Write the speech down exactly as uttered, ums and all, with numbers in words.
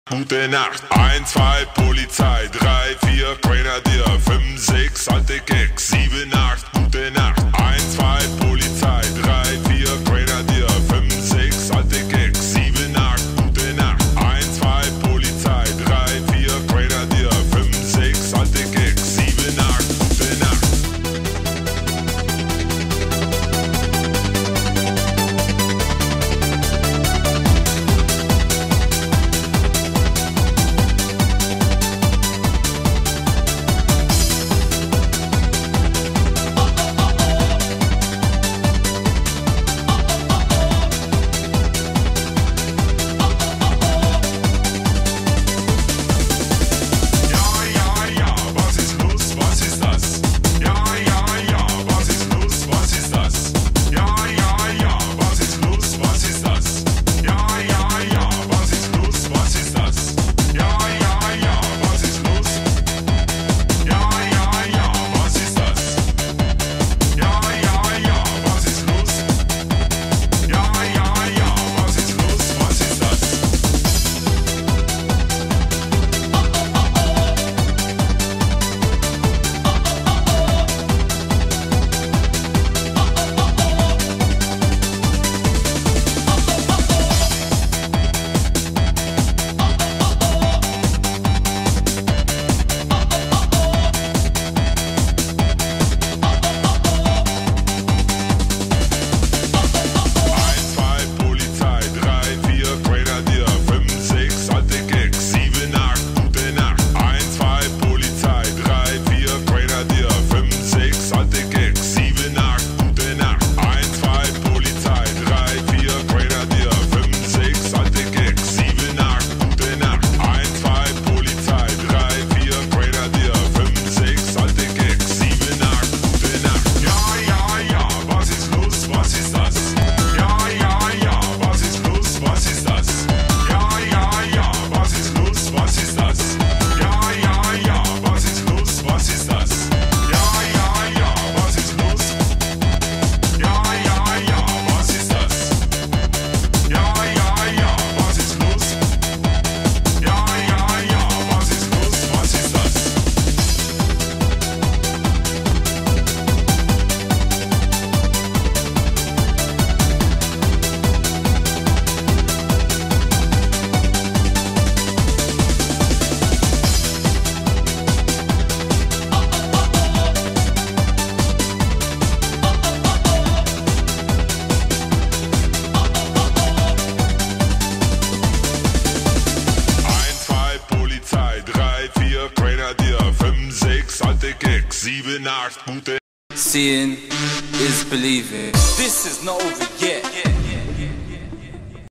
Gute Nacht. eins, zwei, Polizei, drei, vier, Grenadier, fünf, sechs, alte Keks, sieben, acht, gute Nacht. eins, zwei, Polizei, drei, vier, Grenadier, fünf, sechs, alte Keks, sieben, acht, gute Nacht. eins, zwei, Polizei, drei, vier, Grenadier, fünf, sechs, alte Keks, sieben, acht, gute Nacht. sieben, acht, gute. Seeing is believing. This is not over yet.